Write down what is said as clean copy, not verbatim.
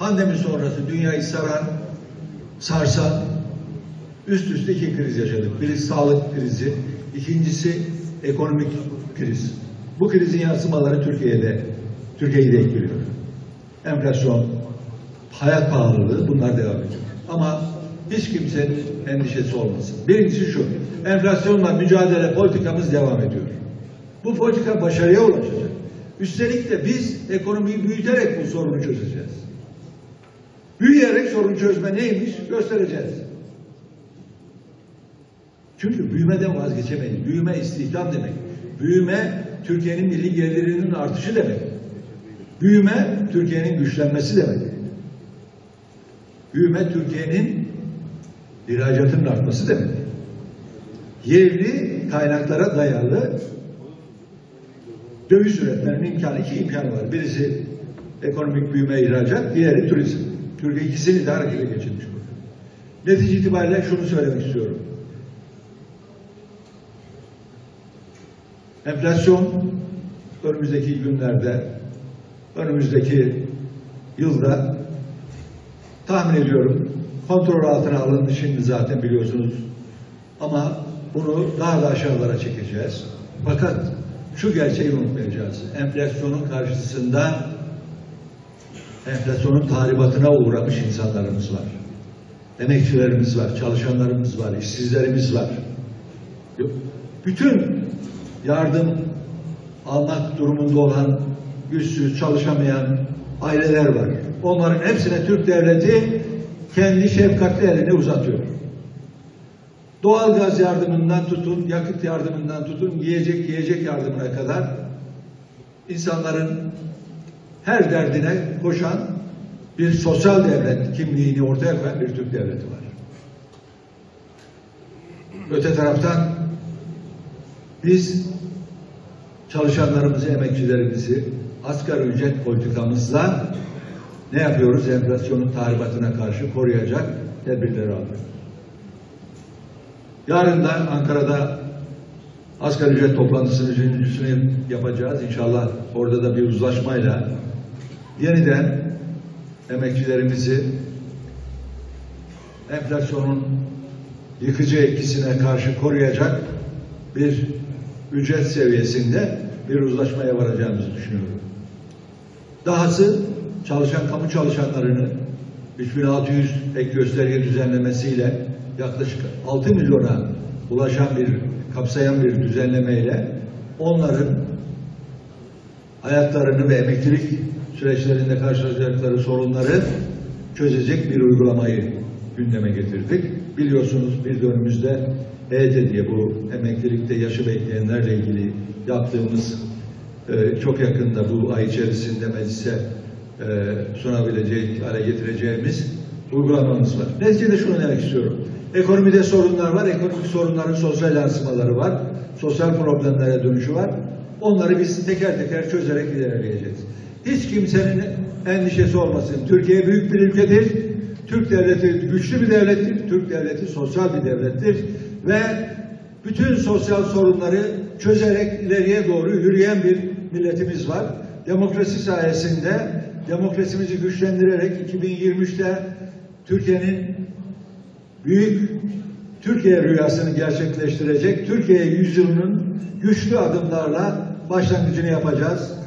Pandemi sonrası dünyayı sarsan üst üste iki kriz yaşadık. Birisi sağlık krizi, ikincisi ekonomik kriz. Bu krizin yansımaları Türkiye'yi de etkiliyor. Enflasyon, hayat pahalılığı bunlar devam ediyor. Ama hiç kimsenin endişesi olmasın. Birincisi şu, enflasyonla mücadele politikamız devam ediyor. Bu politika başarıya ulaşacak. Üstelik de biz ekonomiyi büyüterek bu sorunu çözeceğiz. Büyüyerek sorun çözme neymiş göstereceğiz. Çünkü büyümeden vazgeçemeyiz. Büyüme istihdam demek. Büyüme Türkiye'nin milli gelirinin artışı demek. Büyüme Türkiye'nin güçlenmesi demek. Büyüme Türkiye'nin ihracatının artması demek. Yerli kaynaklara dayalı döviz üretmenin iki imkanı var. Birisi ekonomik büyüme, ihracat, diğeri turizm. Türkiye ikisini de harekete geçirmiş burada. Netice itibariyle şunu söylemek istiyorum. Enflasyon önümüzdeki günlerde, önümüzdeki yılda tahmin ediyorum kontrol altına alındı şimdi zaten biliyorsunuz. Ama bunu daha da aşağılara çekeceğiz. Fakat şu gerçeği unutmayacağız. Enflasyonun karşısında enflasyonun tahribatına uğramış insanlarımız var. Emekçilerimiz var, çalışanlarımız var, işsizlerimiz var. Bütün yardım almak durumunda olan, güçsüz, çalışamayan aileler var. Onların hepsine Türk devleti kendi şefkatli elini uzatıyor. Doğalgaz yardımından tutun, yakıt yardımından tutun, yiyecek yardımına kadar insanların her derdine koşan bir sosyal devlet kimliğini ortaya koyan bir Türk devleti var. Öte taraftan biz çalışanlarımızı, emekçilerimizi asgari ücret politikamızla ne yapıyoruz? Enflasyonun tahribatına karşı koruyacak tedbirleri alıyoruz. Yarın da Ankara'da asgari ücret toplantısının üçüncüsünü yapacağız. İnşallah orada da bir uzlaşmayla yeniden emekçilerimizi enflasyonun yıkıcı etkisine karşı koruyacak bir ücret seviyesinde bir uzlaşmaya varacağımızı düşünüyorum. Dahası kamu çalışanlarını 3600 ek gösterge düzenlemesiyle yaklaşık 6 milyona kapsayan bir düzenlemeyle onların hayatlarını ve emeklilik süreçlerinde karşılaşacakları sorunları çözecek bir uygulamayı gündeme getirdik. Biliyorsunuz bir dönemimizde EYT diye bu emeklilikte yaşı bekleyenlerle ilgili yaptığımız çok yakında bu ay içerisinde meclise sunabilecek hale getireceğimiz uygulamamız var. Neticede şunu demek istiyorum. Ekonomide sorunlar var. Ekonomik sorunların sosyal yansımaları var. Sosyal problemlere dönüşü var. Onları biz teker teker çözerek ilerleyeceğiz. Hiç kimsenin endişesi olmasın. Türkiye büyük bir ülkedir. Türk devleti güçlü bir devlettir. Türk devleti sosyal bir devlettir. Ve bütün sosyal sorunları çözerek ileriye doğru yürüyen bir milletimiz var. Demokrasi sayesinde demokrasimizi güçlendirerek 2023'te Türkiye'nin büyük Türkiye rüyasını gerçekleştirecek Türkiye yüzyılının güçlü adımlarla başlangıcını yapacağız.